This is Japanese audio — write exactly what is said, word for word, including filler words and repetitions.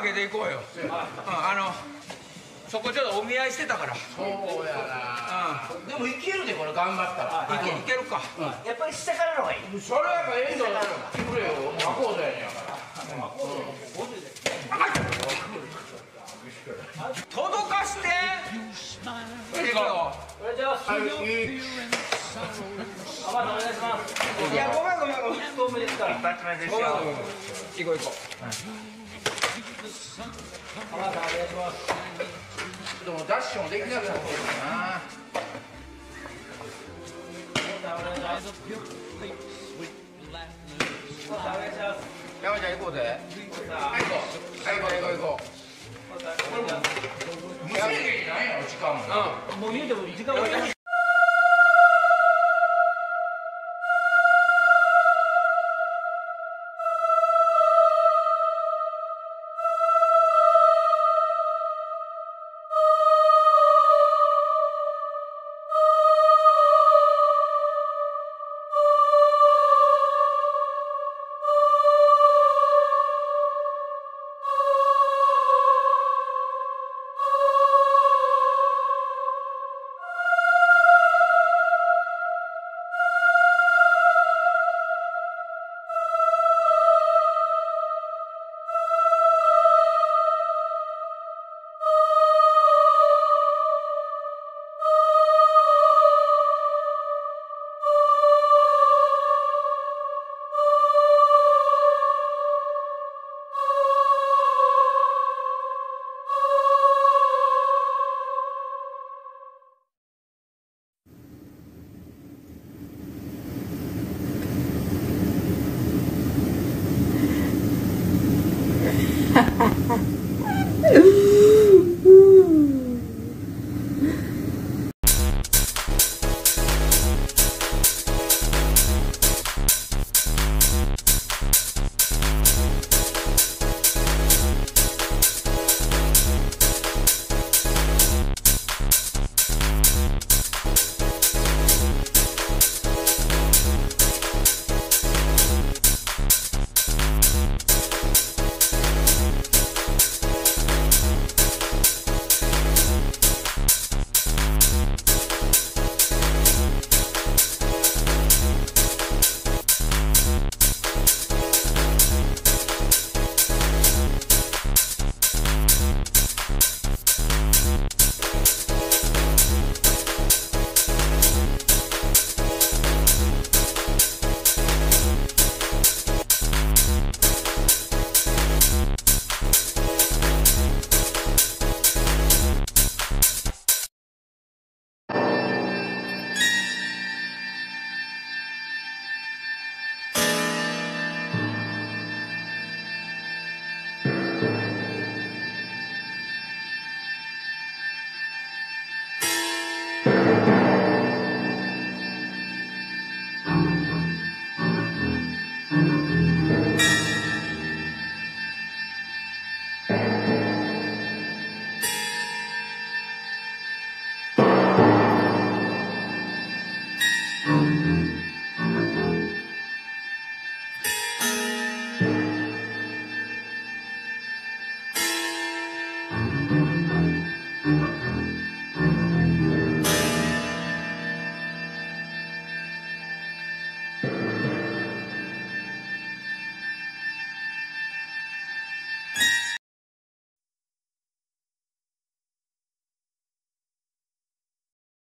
げで行こうよ。うん、あのそこちょっとお見合いしてたから。 そうやな。でもいけるでこれ頑張ったら。 いけいけるか。 やっぱり下からの方がいい。 それはやっぱ遠藤くれよ。アコードやねんから。 届かして。いいよ。 お願いします。 はい。 あ、またお願いします。 いや、ごめんごめんごめん。 一投目ですから。一発目ですよ。 行こう行こう。 あ、またお願いします。 でもダッシュもできなくなってるな。山ちゃん行こうぜ。はい行こう。はい行こう行こう行こう。無制限ないやろ時間も。 もう言うても時間はない。 Ooh.